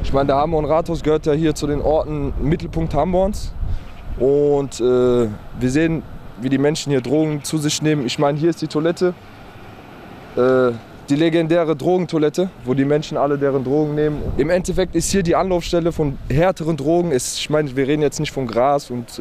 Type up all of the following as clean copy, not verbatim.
Ich meine, der Hamborn-Rathaus gehört ja hier zu den Orten Mittelpunkt Hamborns. Und wir sehen, wie die Menschen hier Drogen zu sich nehmen. Ich meine, hier ist die Toilette, die legendäre Drogentoilette, wo die Menschen alle deren Drogen nehmen. Im Endeffekt ist hier die Anlaufstelle von härteren Drogen. Ich meine, wir reden jetzt nicht von Gras und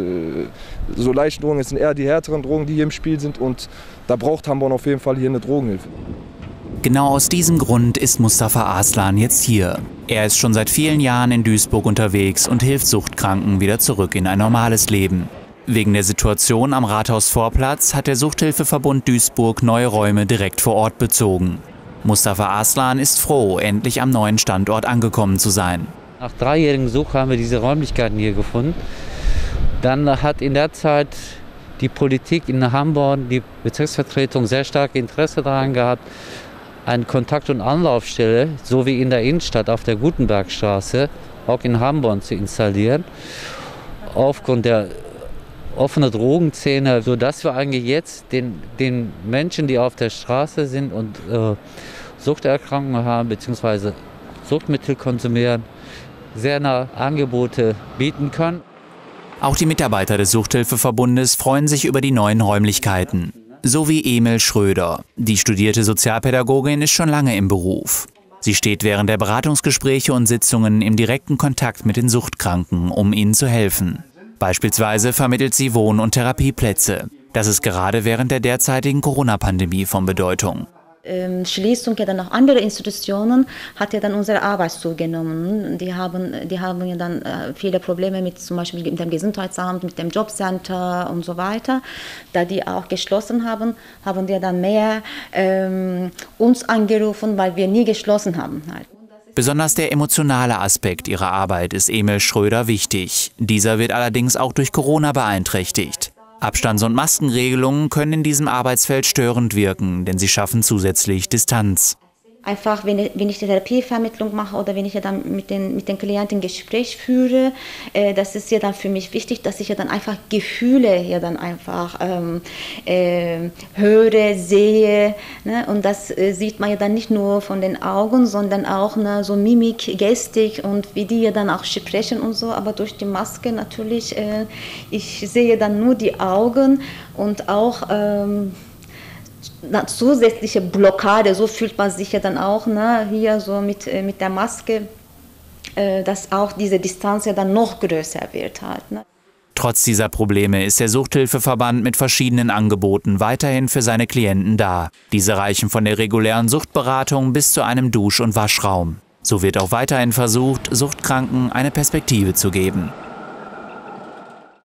so leichten Drogen, es sind eher die härteren Drogen, die hier im Spiel sind. Und da braucht Hamborn auf jeden Fall hier eine Drogenhilfe. Genau aus diesem Grund ist Mustafa Arslan jetzt hier. Er ist schon seit vielen Jahren in Duisburg unterwegs und hilft Suchtkranken wieder zurück in ein normales Leben. Wegen der Situation am Rathausvorplatz hat der Suchthilfeverbund Duisburg neue Räume direkt vor Ort bezogen. Mustafa Arslan ist froh, endlich am neuen Standort angekommen zu sein. Nach 3-jährigen Suche haben wir diese Räumlichkeiten hier gefunden. Dann hat in der Zeit die Politik in Hamborn, die Bezirksvertretung, sehr stark Interesse daran gehabt, eine Kontakt- und Anlaufstelle, so wie in der Innenstadt auf der Gutenbergstraße, auch in Hamborn zu installieren. Aufgrund der offenen Drogenszene, sodass wir eigentlich jetzt den Menschen, die auf der Straße sind und Suchterkrankungen haben bzw. Suchtmittel konsumieren, sehr nah Angebote bieten können. Auch die Mitarbeiter des Suchthilfeverbundes freuen sich über die neuen Räumlichkeiten. So wie Emil Schröder. Die studierte Sozialpädagogin ist schon lange im Beruf. Sie steht während der Beratungsgespräche und Sitzungen im direkten Kontakt mit den Suchtkranken, um ihnen zu helfen. Beispielsweise vermittelt sie Wohn- und Therapieplätze. Das ist gerade während der derzeitigen Corona-Pandemie von Bedeutung. Schließung ja dann auch andere Institutionen hat ja dann unsere Arbeit zugenommen. Die haben ja dann viele Probleme mit zum Beispiel mit dem Gesundheitsamt, mit dem Jobcenter und so weiter. Da die auch geschlossen haben, haben wir dann mehr uns angerufen, weil wir nie geschlossen haben halt. Besonders der emotionale Aspekt ihrer Arbeit ist Emil Schröder wichtig. Dieser wird allerdings auch durch Corona beeinträchtigt. Abstands- und Maskenregelungen können in diesem Arbeitsfeld störend wirken, denn sie schaffen zusätzlich Distanz. Einfach, wenn ich die Therapievermittlung mache oder wenn ich ja dann mit den Klienten ein Gespräch führe, das ist ja dann für mich wichtig, dass ich ja dann einfach Gefühle ja dann einfach höre, sehe. Ne? Und das sieht man ja dann nicht nur von den Augen, sondern auch so Mimik, Gestik und wie die ja dann auch sprechen und so. Aber durch die Maske natürlich, ich sehe dann nur die Augen und auch zusätzliche Blockade, so fühlt man sich ja dann auch, ne, hier so mit der Maske, dass auch diese Distanz ja dann noch größer wird halt. Ne. Trotz dieser Probleme ist der Suchthilfeverband mit verschiedenen Angeboten weiterhin für seine Klienten da. Diese reichen von der regulären Suchtberatung bis zu einem Dusch- und Waschraum. So wird auch weiterhin versucht, Suchtkranken eine Perspektive zu geben.